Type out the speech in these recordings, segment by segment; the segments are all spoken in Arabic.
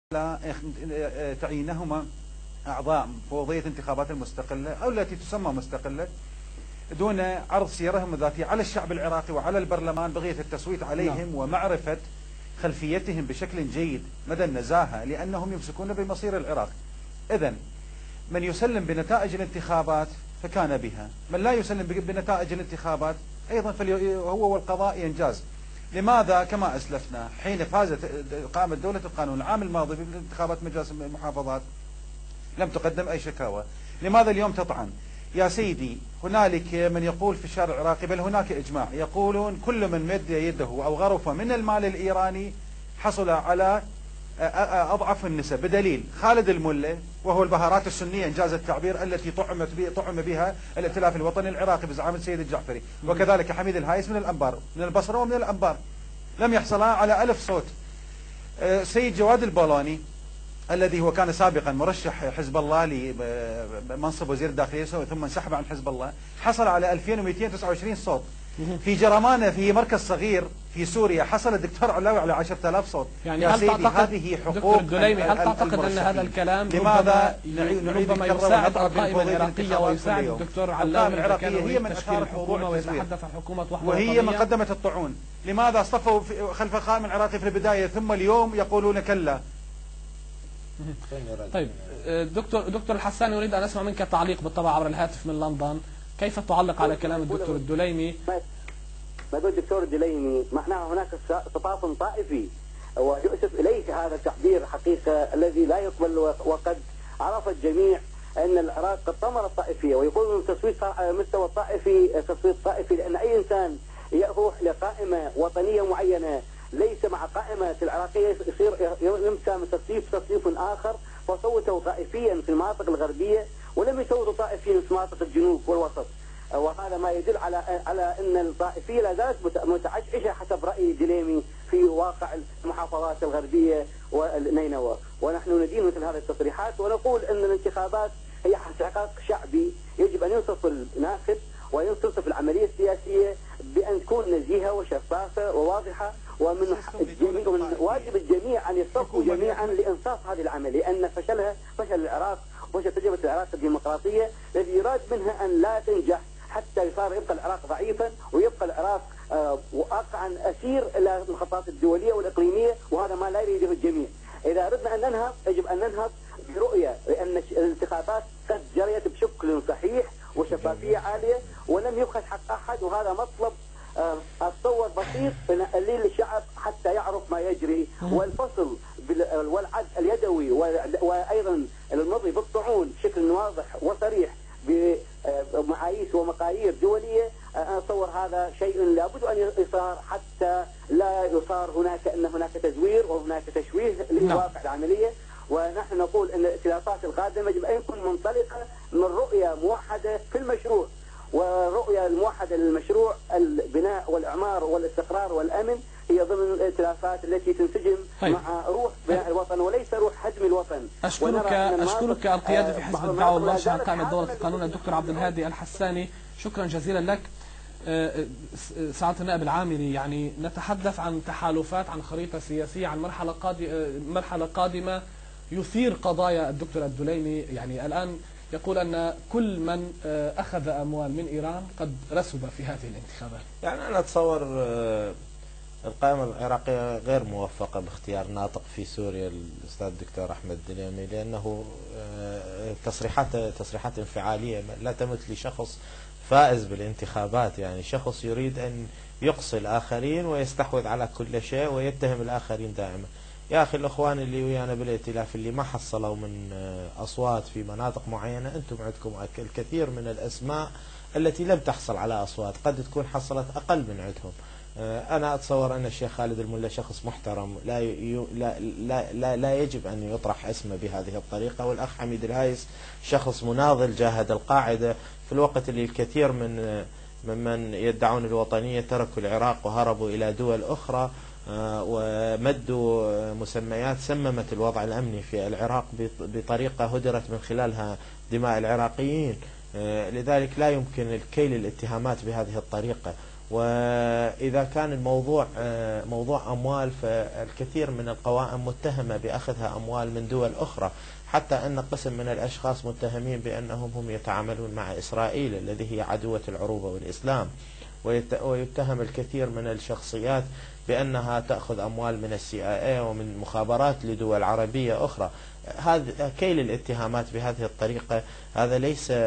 لا تعيينهما أعضاء فوضية انتخابات المستقلة أو التي تسمى مستقلة دون عرض سيرهم الذاتية على الشعب العراقي وعلى البرلمان بغية التصويت عليهم ومعرفة خلفيتهم بشكل جيد مدى النزاهة، لأنهم يمسكون بمصير العراق. إذن من يسلم بنتائج الانتخابات فكان بها، من لا يسلم بنتائج الانتخابات أيضا هو والقضاء ينجاز. لماذا كما أسلفنا حين قامت دولة القانون العام الماضي بانتخابات مجلس المحافظات لم تقدم أي شكاوى؟ لماذا اليوم تطعن؟ يا سيدي هنالك من يقول في الشارع العراقي، بل هناك إجماع، يقولون كل من مد يده أو غرف من المال الإيراني حصل على أضعف النسب، بدليل خالد الملة وهو البهارات السنية إنجاز التعبير التي طعم بها الائتلاف الوطني العراقي بزعامة السيد الجعفري، وكذلك حميد الهايس من الأنبار، من البصرة ومن الأنبار، لم يحصل على 1000 صوت. سيد جواد البولوني الذي هو كان سابقا مرشح حزب الله لمنصب وزير الداخلية ثم انسحب عن حزب الله، حصل على 2229 صوت. في جرمانة في مركز صغير في سوريا حصل الدكتور علاوي على 10000 صوت. يعني هل تعتقد هذه حقوق دكتور الدليمي، هل تعتقد أن هذا الكلام لماذا ربما يساعد القائمة العراقية ويساعد الدكتور علاوي العراقية هي من أثار الحكومة ويتحدث عن حكومة وحدة وهي من قدمت الطعون؟ لماذا اصطفوا خلف القائمة العراقي في البداية ثم اليوم يقولون كلا؟ طيب دكتور الحساني، أريد أن أسمع منك تعليق بالطبع عبر الهاتف من لندن. كيف تعلق على كلام الدكتور الدليمي؟ ما يقول الدكتور الدليمي معناها هناك صفاف طائفي، ويؤسف إليك هذا التعبير حقيقة الذي لا يقبل، وقد عرف الجميع أن العراق قد طمر الطائفية، ويقولون التصويت صار على المستوى الطائفي تصويت طائفي، لأن أي إنسان يروح لقائمة وطنية معينة ليس مع قائمة العراقية يصير يمسى من تصنيف آخر، فصوتوا طائفيا في المناطق الغربية ولم يصوتوا طائفيا في مناطق الجنوب والوسط، وهذا ما يدل على ان الطائفيه لا زالت متعشعشه حسب راي دليمي في واقع المحافظات الغربيه والنينوى، ونحن ندين مثل هذه التصريحات ونقول ان الانتخابات هي استحقاق شعبي، يجب ان ينصف الناخب وينصف العمليه السياسيه بان تكون نزيهه وشفافه وواضحه، ومن واجب الجميع ان يصفوا جميعا لانصاف هذه العمليه، لان فشل العراق وفشل تجربه العراق الديمقراطيه الذي يراد منها ان لا تنجح حتى يبقى العراق ضعيفا ويبقى العراق واقعا اسير الى المخططات الدوليه والاقليميه، وهذا ما لا يريده الجميع. اذا اردنا ان ننهض يجب ان ننهض برؤيه، لان الانتخابات قد جريت بشكل صحيح وشفافيه عاليه ولم يبخس حق احد، وهذا مطلب اتصور بسيط للشعب حتى يعرف ما يجري، والفصل والعد اليدوي وايضا المضي بالطعون بشكل واضح وصريح بمعايير ومقايير دوليه، انا اتصور هذا شيء لابد ان يصار حتى لا يصار هناك تزوير وهناك تشويه لواقع العمليه. ونحن نقول ان الائتلافات القادمه يجب ان يكون منطلقه من رؤيه موحده في المشروع، والرؤيه الموحده للمشروع البناء والاعمار والاستقرار والامن هي ضمن الائتلافات التي تنسجم مع روح بناء الوطن وليس روح هدم الوطن. أشكرك القيادي في حزب الدعوة والمنشأة عن قائمة دولة القانون الدكتور عبد الهادي الحساني، شكرا جزيلا لك. سعادة النائب العامري، يعني نتحدث عن تحالفات، عن خريطة سياسية، عن مرحلة قادمة يثير قضايا الدكتور الدليمي. يعني الآن يقول أن كل من أخذ أموال من إيران قد رسب في هذه الانتخابات. يعني أنا أتصور القائمة العراقية غير موفقة باختيار ناطق في سوريا الأستاذ الدكتور أحمد الدليمي، لأنه تصريحات انفعالية لا تمت لشخص فائز بالانتخابات، يعني شخص يريد أن يقصي الآخرين ويستحوذ على كل شيء ويتهم الآخرين دائما. يا أخي الأخوان اللي ويانا بالائتلاف اللي ما حصلوا من أصوات في مناطق معينة، أنتم عندكم الكثير من الأسماء التي لم تحصل على أصوات، قد تكون حصلت أقل من عندهم. أنا أتصور أن الشيخ خالد الملة شخص محترم، لا يجب أن يطرح اسمه بهذه الطريقة، والأخ حميد الهايس شخص مناضل جاهد القاعدة في الوقت اللي الكثير ممن يدعون الوطنية تركوا العراق وهربوا إلى دول أخرى ومدوا مسميات سممت الوضع الأمني في العراق بطريقة هدرت من خلالها دماء العراقيين. لذلك لا يمكن الكيل الاتهامات بهذه الطريقة، وإذا كان الموضوع موضوع أموال، فالكثير من القوائم متهمة بأخذها أموال من دول أخرى، حتى أن قسم من الأشخاص متهمين بأنهم هم يتعاملون مع إسرائيل الذي هي عدوة العروبة والإسلام، ويتهم الكثير من الشخصيات بأنها تأخذ أموال من CIA ومن مخابرات لدول عربية أخرى. هذا كيل الاتهامات بهذه الطريقة، هذا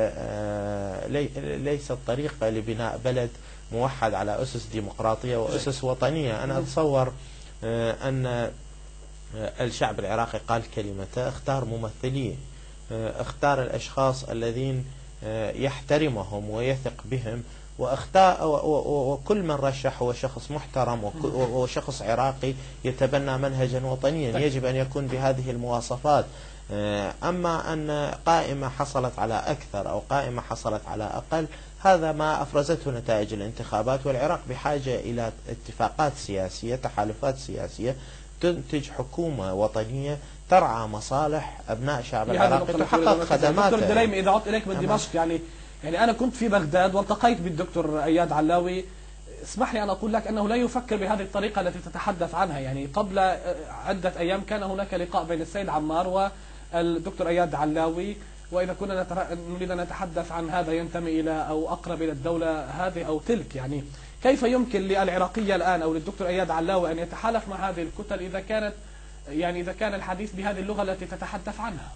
ليس الطريقة لبناء بلد موحد على أسس ديمقراطية وأسس وطنية. أنا أتصور أن الشعب العراقي قال كلمته، اختار ممثليه، اختار الأشخاص الذين يحترمهم ويثق بهم، وكل من رشح هو شخص محترم وشخص عراقي يتبنى منهجا وطنيا يجب أن يكون بهذه المواصفات. أما أن قائمة حصلت على أكثر أو قائمة حصلت على أقل، هذا ما أفرزته نتائج الانتخابات، والعراق بحاجة إلى اتفاقات سياسية، تحالفات سياسية تنتج حكومة وطنية ترعى مصالح أبناء شعب العراق، تحقق خدماته. دكتور دليمي، إذا عدت إليك من دمشق، يعني أنا كنت في بغداد والتقيت بالدكتور أياد علاوي. اسمح لي أن أقول لك أنه لا يفكر بهذه الطريقة التي تتحدث عنها. يعني قبل عدة أيام كان هناك لقاء بين السيد عمار والدكتور أياد علاوي، وإذا كنا نريد أن نتحدث عن هذا ينتمي إلى أو أقرب إلى الدولة هذه أو تلك، يعني كيف يمكن للعراقية الآن أو للدكتور أياد علاوي أن يتحالف مع هذه الكتل إذا كان الحديث بهذه اللغة التي تتحدث عنها؟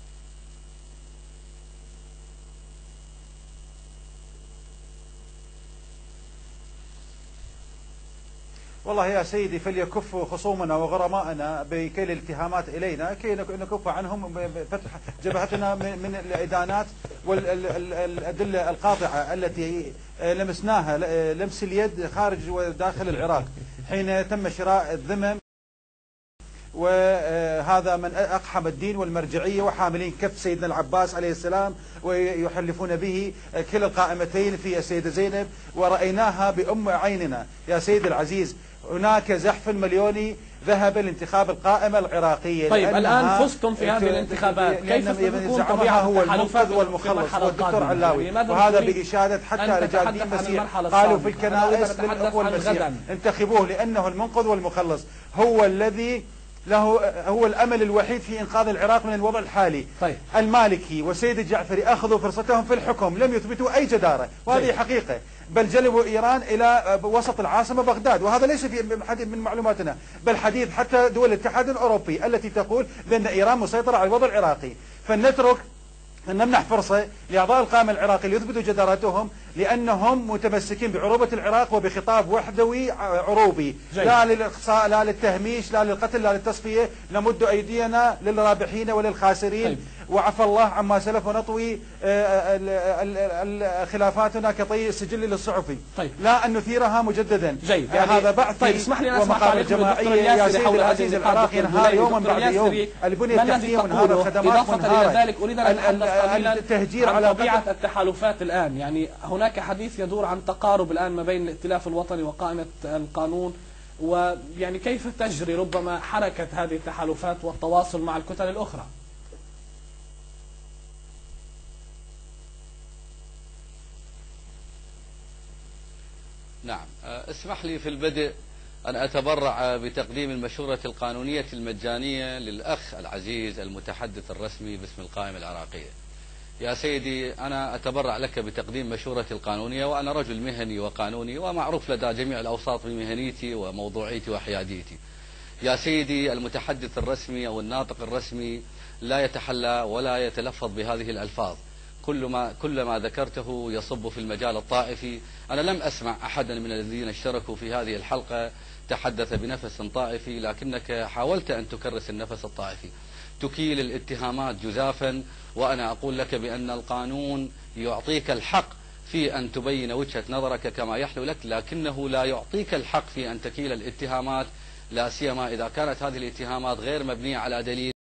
والله يا سيدي، فليكف خصومنا وغرماءنا بكيل الاتهامات إلينا كي نكف عنهم بفتح جبهتنا من الإدانات والأدلة القاطعة التي لمسناها لمس اليد خارج وداخل العراق حين تم شراء الذمم، وهذا من أقحم الدين والمرجعية وحاملين كف سيدنا العباس عليه السلام ويحلفون به كلا القائمتين في السيدة زينب، ورأيناها بأم عيننا يا سيد العزيز. هناك زحف مليوني ذهب لانتخاب القائمة العراقية. طيب الآن فزتم في هذه الانتخابات، كيف ستكون طبيعة هو المنقذ والمخلص والدكتور علاوي، وهذا بإشادة حتى رجال دين مسيح قالوا في الكنائس للأخوة المسيح انتخبوه لأنه المنقذ والمخلص، هو الذي هو الأمل الوحيد في إنقاذ العراق من الوضع الحالي. طيب. المالكي وسيد الجعفري أخذوا فرصتهم في الحكم، لم يثبتوا أي جدارة، وهذه حقيقة، بل جلبوا إيران إلى وسط العاصمة بغداد، وهذا ليس من معلوماتنا، بل حديث حتى دول الاتحاد الأوروبي التي تقول بأن إيران مسيطرة على الوضع العراقي. فلنترك أن نمنح فرصة لأعضاء القائمة العراقي ليثبتوا جدارتهم، لأنهم متمسكين بعروبة العراق وبخطاب وحدوي عروبي، لا للإقصاء، لا للتهميش، لا للقتل، لا للتصفية. نمد أيدينا للرابحين وللخاسرين. وعفى الله عما سلف، ونطوي خلافاتنا كطي السجل للصحفي. لا أن نثيرها مجددا. جيد. هذا بعث ومقام الجماعية يا سيدي العزيز. العراق ينهار يوما بعد يوم، البنية التحتية منهارة، الخدمات منهارة. أريد أن أتحدث التهجير عن على طبيعة التحالفات الآن. يعني هناك حديث يدور عن تقارب الآن ما بين الائتلاف الوطني وقائمة القانون، ويعني كيف تجري ربما حركة هذه التحالفات والتواصل مع الكتل الأخرى؟ نعم، اسمح لي في البدء أن أتبرع بتقديم المشورة القانونية المجانية للأخ العزيز المتحدث الرسمي باسم القائمة العراقية. يا سيدي، أنا أتبرع لك بتقديم مشورتي القانونية، وأنا رجل مهني وقانوني ومعروف لدى جميع الأوساط بمهنيتي وموضوعيتي وحياديتي. يا سيدي، المتحدث الرسمي أو الناطق الرسمي لا يتحلى ولا يتلفظ بهذه الألفاظ. كل ما ذكرته يصب في المجال الطائفي. أنا لم أسمع أحدا من الذين اشتركوا في هذه الحلقة تحدث بنفس طائفي، لكنك حاولت أن تكرس النفس الطائفي، تكيل الاتهامات جزافا. وأنا أقول لك بأن القانون يعطيك الحق في أن تبين وجهة نظرك كما يحلو لك، لكنه لا يعطيك الحق في أن تكيل الاتهامات، لا سيما إذا كانت هذه الاتهامات غير مبنية على دليل.